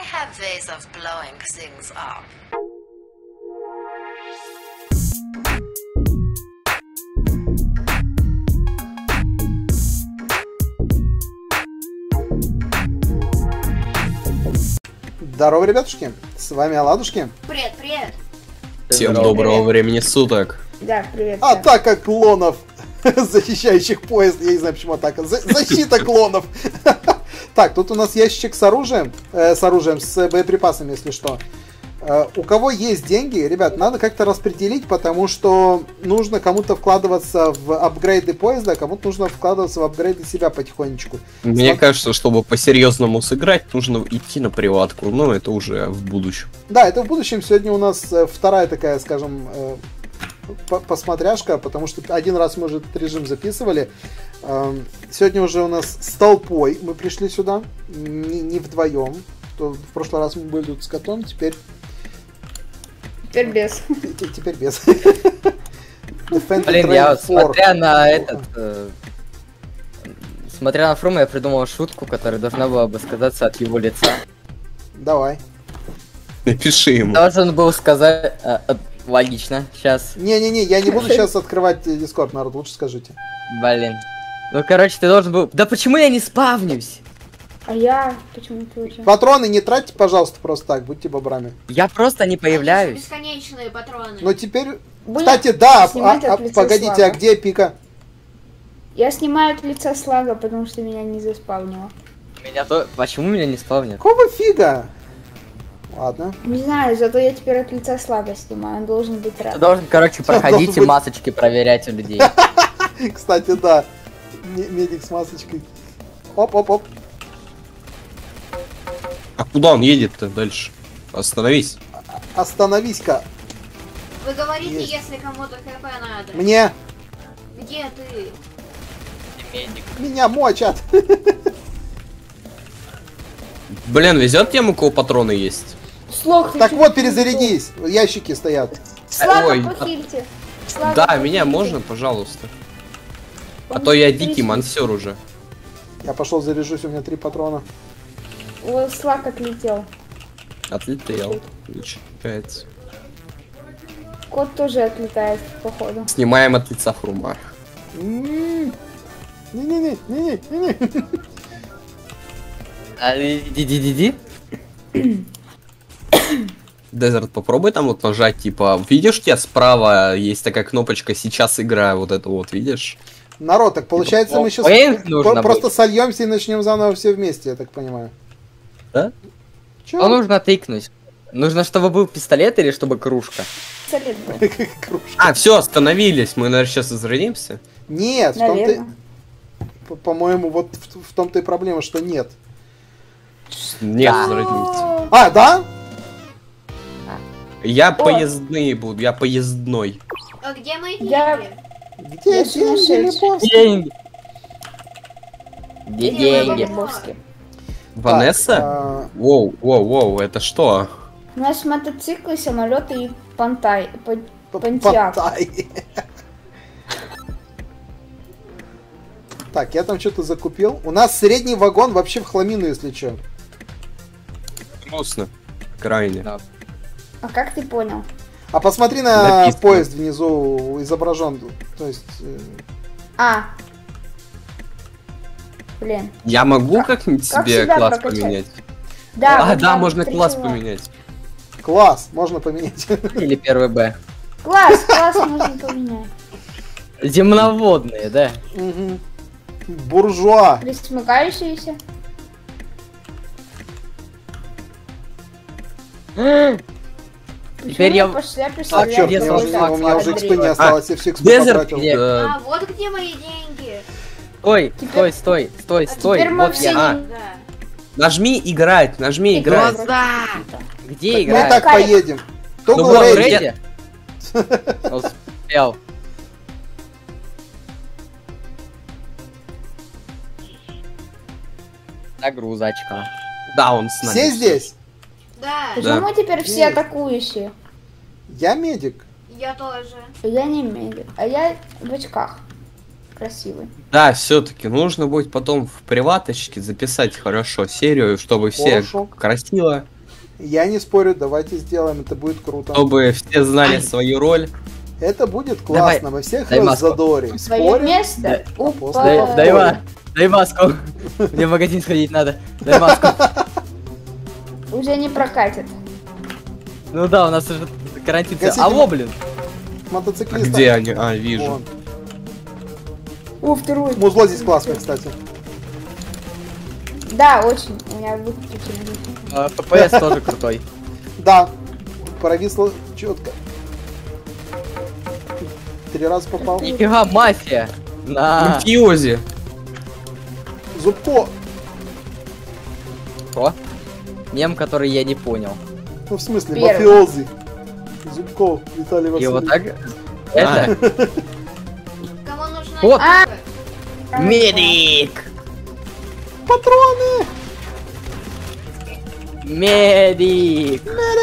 have ways of blowing things up. Здорово, ребятушки, с вами Оладушки. Привет, привет. Всем доброго времени суток. Да, привет. Атака клонов, защищающих поезд. Я не знаю, почему атака. Защита клонов. Так, тут у нас ящичек с оружием, с боеприпасами, если что. У кого есть деньги, ребят, надо как-то распределить, потому что нужно кому-то вкладываться в апгрейды поезда, а кому-то нужно вкладываться в апгрейды себя потихонечку. Мне кажется, чтобы по-серьезному сыграть, нужно идти на приватку, но это уже в будущем. Да, это в будущем. Сегодня у нас вторая такая, скажем, посмотряшка, потому что один раз мы уже этот режим записывали. Сегодня уже у нас с толпой мы пришли сюда, не вдвоем. В прошлый раз мы были тут с котом, теперь без. Теперь без. Блин, я вот смотря на этот... Смотря на Фрума, я придумал шутку, которая должна была бы сказаться от его лица. Давай. Напиши ему. Должен был сказать... логично, сейчас. Не-не-не, я не буду сейчас открывать Дискорд, народ, лучше скажите. Блин. Ну, короче, ты должен был... Да почему я не спавнюсь? А я почему-то уже... Патроны не тратьте, пожалуйста, просто так, будьте бобрами. Я просто не появляюсь. Бесконечные патроны. Но теперь... Блин, Кстати, да, снимать от лица погодите, Слава. а где Пика? Я снимаю от лица Слага, потому что меня не заспавнило. Меня то... Почему меня не спавнят? Какого фига? Ладно. Не знаю, зато я теперь от лица Слага снимаю, он должен быть рад. Ты должен, короче, проходить должен и масочки проверять у людей. Кстати, да. Медик с масочкой. Оп-оп-оп. А куда он едет-то дальше? Остановись. Остановись-ка. Вы говорите, Есть. если кому-то ХП надо. Мне. Где ты? Меня мочат. Блин, везет тем, у кого патроны есть? Слог, Так вот, перезарядись. Ящики стоят. Слага, Ой, похильте. Слага, Да, похильте. меня можно, пожалуйста? А Он то я трясется. дикий мансер уже. Я пошел заряжусь, у меня 3 патрона. Ой, Слаг отлетел. Отлетел. Получается. Кот тоже отлетает, походу. Снимаем от лица Фрума. Не-не-не. Иди. Дезерт, попробуй там вот нажать, типа, видишь, у тебя справа есть такая кнопочка «Сейчас играю», вот это вот, видишь? Народ, так получается мы сейчас Пейнт нужно просто будет. сольемся и начнем заново все вместе, я так понимаю. Да? Чё? Что нужно тыкнуть? Нужно, чтобы был пистолет или чтобы кружка? Пистолет был. Кружка. А, все, остановились, мы, наверное, сейчас возродимся. Нет, в том-то... Наверное. По-моему, вот в том-то и проблема, что нет. Нет, Да. возродимся. А, да? Я поездный буду, я поездной. А где мои деньги? Где Я деньги, сумасшедший. Лебовский? Деньги. Где деньги? Лебовский. Ванесса? Так, Воу, это что? У нас мотоциклы, самолеты и понтиак. Понтай. Так, я там что-то закупил. У нас средний вагон вообще в хламину, если что. Грустно. Крайне. Да. А как ты понял? А посмотри на Написано. поезд внизу изображен. То есть... Блин. Я могу как-нибудь как себе себя класс прокачать? поменять? Да, А, вот да, там можно три класс чела. поменять. Класс, можно поменять. Или первый Б. Класс можно поменять. Земноводные, да? Мгм. Буржуа. Присмыкающиеся. Теперь я... Пошли, А, представляю, черт, где у меня Слава? уже Андрей. XP не осталось, я все XP Дезерт, потратил. А, вот где мои деньги. Стой, Теперь- стой. А теперь мы Вот все я. не- да. Нажми играть, нажми играть. Где Мы играть? так Кайф. поедем. Ну Тогл вот, рейди. Ready? Успел. Загрузочка. Да, он с нами. Все здесь? Да. Да. Почему теперь все Есть. атакующие? Я медик. Я тоже. Я не медик, а я в очках. Красивый. Да, все-таки нужно будет потом в приваточке записать хорошо серию, чтобы все Хорошо. красиво Я не спорю, давайте сделаем, это будет круто. Чтобы все знали свою роль. Это будет классно, Давай, во всех дай маску. задоре. Свое Спорим? место. после- Опа. Дай маску. Мне в магазин сходить надо. Дай маску. Уже не прокатит. Ну да, у нас уже карантин. Гасите Алло, блин. Мотоциклиста. Где они? А, вижу. Вон. О, второй. Музло здесь классное, кстати. Да, очень. У меня выключили. ППС тоже крутой. Да. Провисло четко. 3 раза попал. Нифига, мафия. На. Мафиози. Зубко. Что? Мем, который я не понял. Ну, в смысле, Первый. мафиозы. Зубко, Виталий И вот Васильевич. так. Это? Кому нужна Вот. ИП? Медик! Патроны! Медик!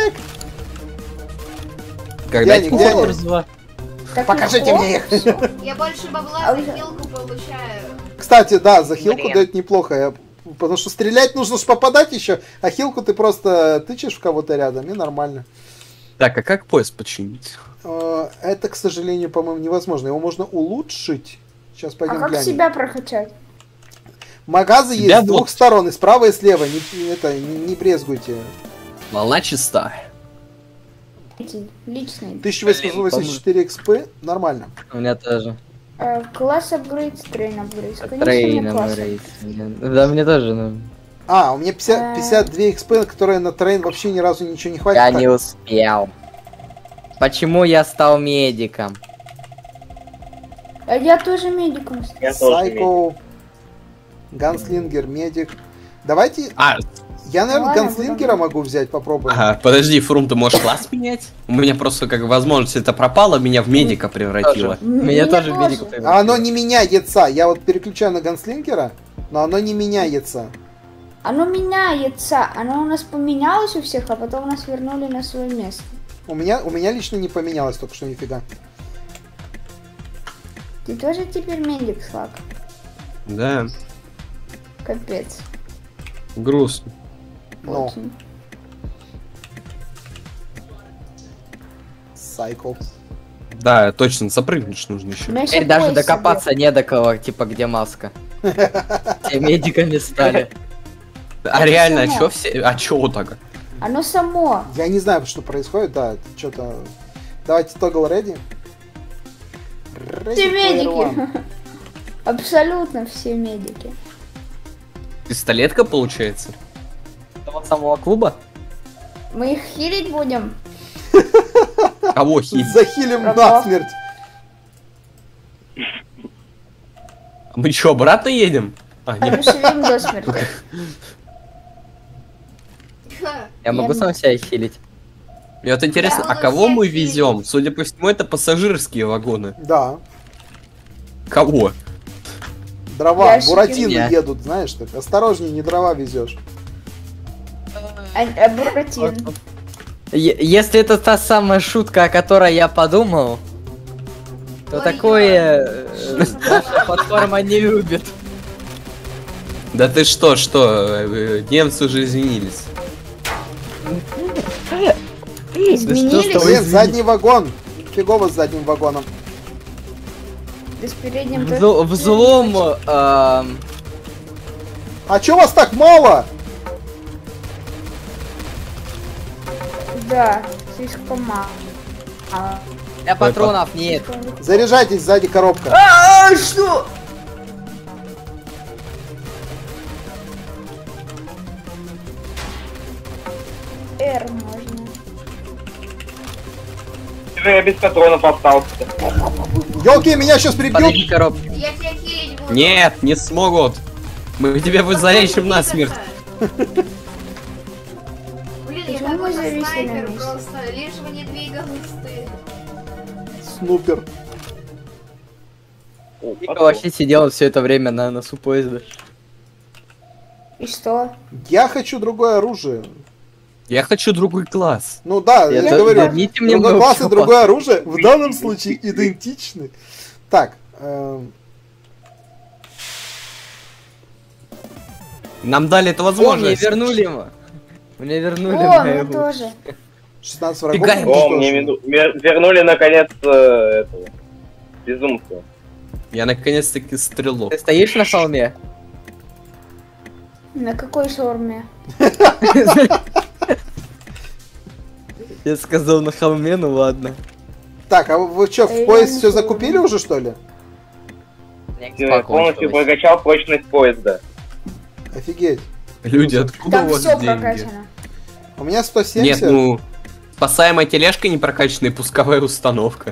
Когда Где они? Курзова. Так Покажите легко. мне их. Я больше бабла А за вы- хилку получаю. Кстати, да, за хилку Блин. дает неплохо. Потому что стрелять нужно ж попадать еще, а хилку ты просто тычешь в кого-то рядом, и нормально. Так, а как поезд починить? Это, к сожалению, по-моему, невозможно. Его можно улучшить. Сейчас А пойдем как глянем. себя прокачать? Магазы есть Себя с двух вот. сторон, и справа, и слева. Не брезгуйте. Волна чиста. Эти личные. 1884 XP, нормально. У меня тоже. Класс апгрейд, трейн апгрейд. Конечно, Трейн мне классно. апгрейд. Да, мне тоже, ну. А, у меня 52 XP, которые на трейн вообще ни разу ничего не хватит. Я Так, не успел. Почему я стал медиком? А я тоже медиком стал. Сайко, Ганслингер, медик. Давайте, А, я, наверное, Ладно, Ганслингера буду. могу взять, попробуем. ага, подожди, Фрум, ты можешь класс менять? У меня просто как возможность это пропало, меня в медика превратило. Меня тоже в медика превратило. А оно не меняется. Я вот переключаю на Ганслингера, но оно не меняется. Оно меняется. Оно у нас поменялось у всех, а потом нас вернули на свое место. У меня лично не поменялось только что нифига. Ты тоже теперь медик, Слак? Да, Капец. грустно. Но, Очень. Сайко. Да, точно, запрыгнуть нужно еще. У меня Теперь ещё даже пояс докопаться не до кого, типа где маска. Все медиками стали. А реально, само. а чё все? А чё вот так? себе. Оно само. Я не знаю, что происходит, да, это что-то... Давайте toggle ready. Ready Все player one. медики. Абсолютно все медики. Пистолетка получается? Того самого клуба? Мы их хилить будем? Кого хилить? Захилим Врагов. насмерть. Мы чё, обратно едем? А, нет. Одушевим до смерти. Я могу сам себя хилить. Мне вот интересно, Я а буду кого всех мы хилить. везем? Судя по всему, это пассажирские вагоны. Да. Кого? Дрова, Ящики. буратино Я. едут, знаешь, так. Осторожнее, не дрова везешь. Буратино. Если это та самая шутка, о которой я подумал, то Ой, такое наша платформа не любит. Да ты что, немцы уже извинились. Изменились? что вы- Блин, задний вагон. Фигово с задним вагоном. Да с передним Взлом... А чё вас так мало? Да, слишком мало. для патронов нет. Заряжайтесь, сзади коробка. А, что? R можно. Я без патронов остался. Ёлки, меня сейчас прибьют. Подойди к коробке. Я тебя хилить буду. Нет, не смогут. Мы тебя залечим насмерть. Блин, я Почему мы какой-то зависли на снайпер месте? просто. Лишь бы не двигалась ты. Снупер. Вика вообще сидела все это время на носу поезда. И что? Я хочу другое оружие. Я хочу другой класс. Ну да, я Это- говорю, верните мне другой мой класс и шопот. другое оружие в данном случае идентичны. Так, Нам дали эту О, мне возможность. вернули его. Мне вернули О, мне моего. тоже. 16 врагов. Фига, ну, О, что мне ж. вернули наконец этого безумца. Я наконец-таки стрелок. Ты стоишь на холме? На какой шаурме? Я сказал на холме, ну ладно. Так, а вы что, в Я поезд не все знаю. закупили уже, что ли? Полностью прокачал прочность поезда. Офигеть. Люди, откуда у Там вас все деньги? прокачано. У меня 170. Нет, ну, спасаемая тележка, непрокачанная пусковая установка.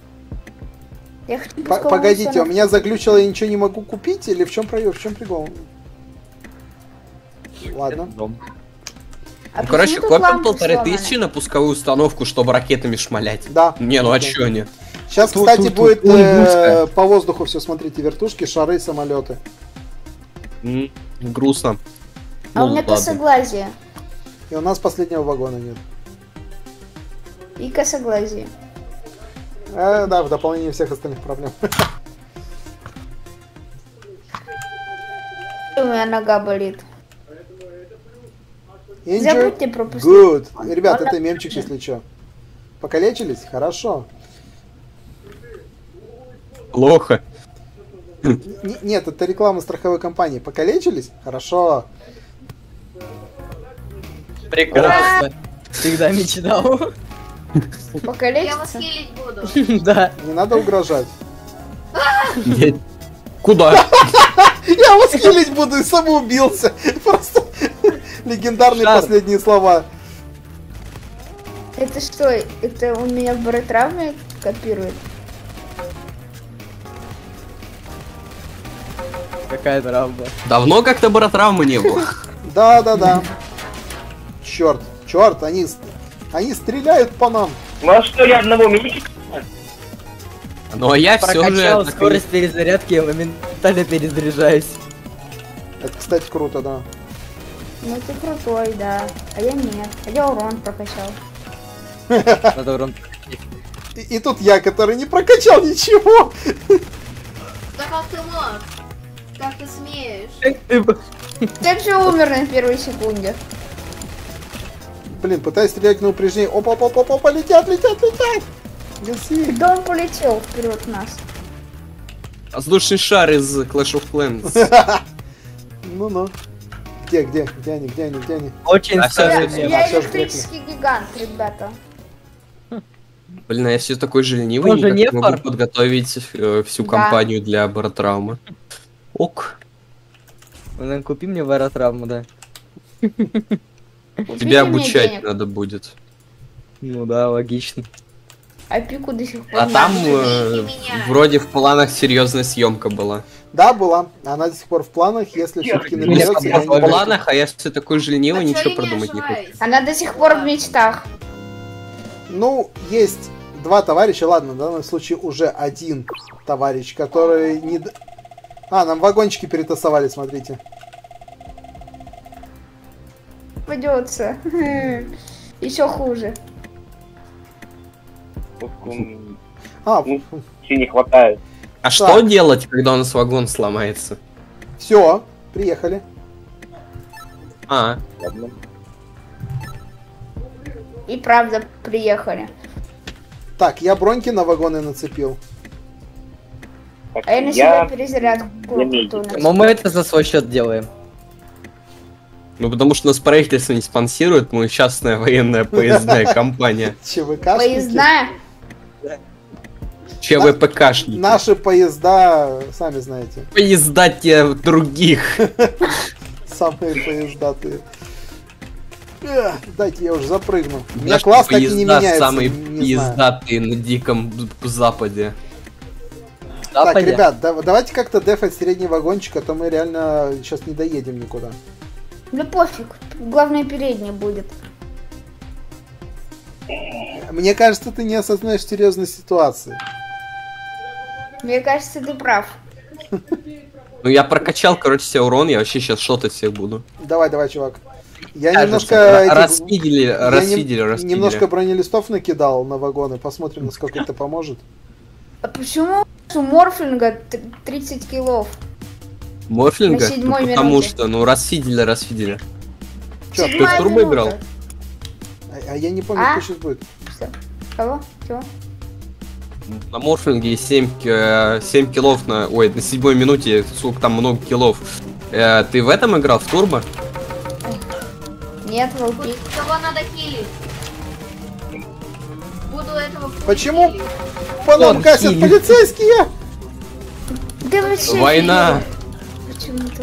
Я хочу П- пусковую Погодите, у установку. меня заглючило, я ничего не могу купить, или в чем прикол? Ладно. А Ну, короче, почему тут копим лампы 1500 сломаны? на пусковую установку, чтобы ракетами шмалять. Да. Не, ну а Да. чё не? Сейчас, Тут, кстати, тут, будет тут, ой, узко. по воздуху все, смотрите, вертушки, шары, самолеты. Грустно. А Ну, у меня ладно. косоглазие. И у нас последнего вагона нет. И косоглазие. Да, в дополнение всех остальных проблем. У меня нога болит. Enjoy. Забудьте пропустить. Good. Ребят, это мемчик, если что. Покалечились? Хорошо. Плохо. Нет, это реклама страховой компании. Покалечились? Хорошо. Прекрасно. Всегда мечтал. Я Покалечиться? вас хилить буду. Да. Не надо угрожать. Нет. Куда? Я вас хилить буду и самоубился. Просто легендарные Шар. последние слова. Это что? Это у меня в баротравме копирует? Какая травма. Давно как-то баротравмы не было. Да. Черт, они стреляют по нам. Ну а что, я одного мечика? Ну а я все же... Прокачал так и- скорость перезарядки, я моментально перезаряжаюсь. Это, кстати, круто, да. Ну ты крутой, да. А я нет. А я урон прокачал. Надо урон. И тут я, который не прокачал ничего. Да как ты мог? Как ты смеешь? Ты же умер на первой секунде. Блин, пытаюсь стрелять на упреждение. Опа, летят. Гаси. Да он полетел вперед нас. Воздушный шар из Clash of Clans. Ну. Где они? Очень А старый всё, мем. Я всё ж электрический гигант, ребята. Блин, а я все такой же ленивый, Он же никак не Нефор? могу подготовить всю Да. компанию для баротравмы. Ок. Ну, купи мне варотравму, да. Купите Тебя мне обучать денег. надо будет. Ну да, логично. А пику до сих пор А не там обучили. меня. вроде в планах серьезная съемка была. Да, была. Она до сих пор в планах, если все-таки У меня наберется. я не в буду. планах, а я все такой же ленивый, А чё ничего я не продумать не хочу. ошибаюсь? Она до сих пор в мечтах. Ну, есть два товарища, ладно, в данном случае уже один товарищ, который не... нам вагончики перетасовали, смотрите. Пойдется. Еще хуже. Ну, не хватает. А что делать, когда у нас вагон сломается? Все, приехали. А, Ладно. И правда приехали. Так, я броньки на вагоны нацепил. Так, А я на себя перезарядку заметил. крутую Но нацепила. мы это за свой счет делаем. ну потому что нас правительство не спонсирует, мы частная военная поездная компания. ЧВКшники. Поездная? ЧВПКшники. Наши поезда, сами знаете, Поезда те других. самые поездатые. Дайте я уже запрыгну. У меня Наши класс так и не поезда меняется. самые не знаю. пиздатые на диком западе. Так, Западе. ребят, давайте как-то дефать средний вагончик, а то мы реально сейчас не доедем никуда. Да пофиг. Главное передний будет. Мне кажется, ты не осознаешь серьезной ситуации. Мне кажется, ты прав. Ну я прокачал, короче, себе урон, я вообще сейчас шотать всех буду. Давай, чувак. Я Кажется, немножко... этих- Расфидели, я расфидели. немножко бронелистов накидал на вагоны. Посмотрим, насколько это поможет. А почему у Морфлинга 30 килов? Морфлинга? на седьмой Ну, потому минуте. что, ну, расфидели. Чё, Ты в турбо играл? А я не помню, кто сейчас будет. Что? Кого? Чего? На морфинге 7 киллов на... Ой, на 7-й минуте, сколько там много киллов. Ты в этом играл, в турбо? Нет, волки. Кого надо хилить? Буду этого Почему? хилить. По нам Он гасят хилит. полицейские! Да вообще. Война! Почему-то.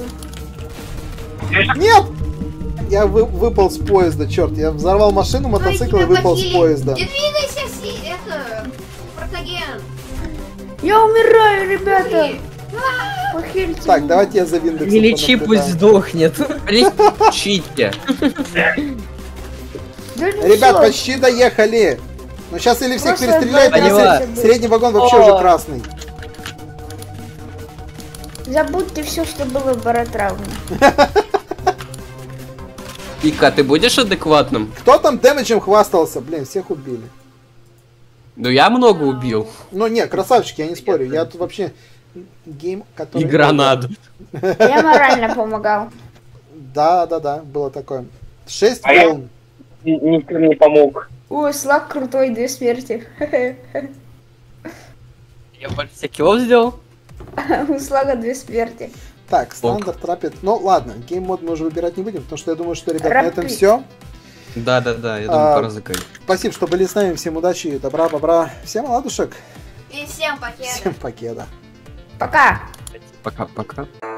Нет! Я выпал с поезда, черт, я взорвал машину, мотоцикл и Стой, тебя выпал с похилить. поезда. Не двигайся, это... Протаген. Я умираю, ребята. Ой. Похильте Так, меня. давайте я за Виндексом Не лечи, пусть понаблюдаю. сдохнет. Лечите! Да ну Ребят, всё. почти доехали. Но сейчас или всех Просто перестреляют, или поняла. средний вагон вообще уже красный. Забудьте все, что было в баротравме. Ика, ты будешь адекватным? Кто там дэмэджем хвастался? Блин, всех убили. Ну я много убил. Ну не, красавчики, я не спорю. Я тут вообще гейм, который... И гранату. Я морально помогал. Да, было такое. 6 А я- волн. Никто не помог. Ой, слаг крутой, 2 смерти. Я больше всех киллов сделал. У слага 2 смерти. Так, стандарт, рапид. Ну ладно, гейм-мод мы уже выбирать не будем, потому что я думаю, что, ребят, на этом Рапид. все. Да, я думаю, пора заканчивать. Спасибо, что были с нами. Всем удачи, добра, бобра. Всем ладушек. И всем пакет. Всем покеда. Пока. Пока.